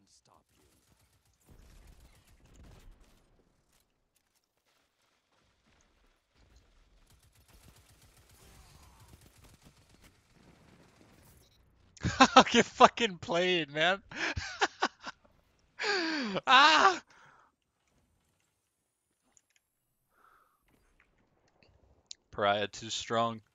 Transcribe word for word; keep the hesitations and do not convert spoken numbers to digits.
I'll get fucking played, man. Ah! Pariah too strong.